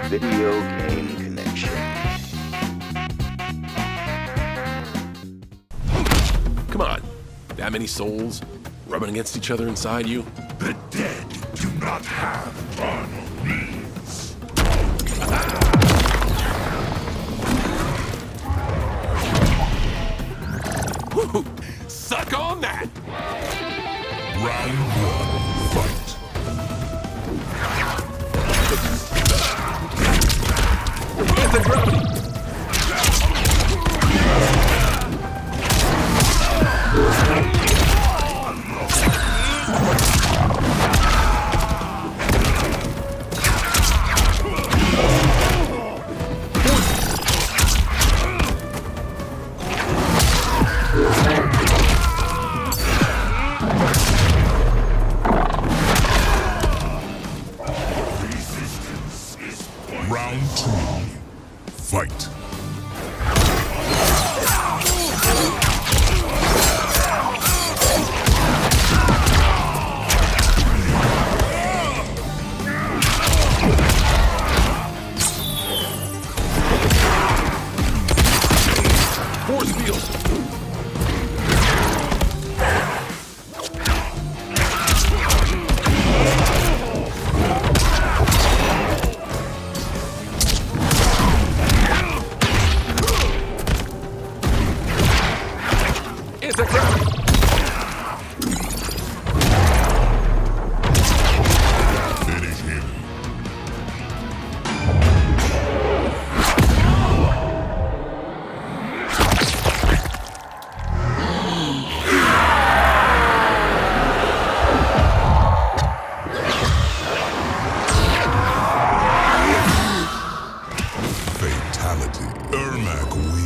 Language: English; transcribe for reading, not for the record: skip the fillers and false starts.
video game connection. Come on. That many souls rubbing against each other inside you? The dead do not have carnal needs. Woo! Suck on that! Round one, fight. Anti-gravity! Round two, fight. Force field! Anti-gravity! Finish him. Fatality. Ermac wins.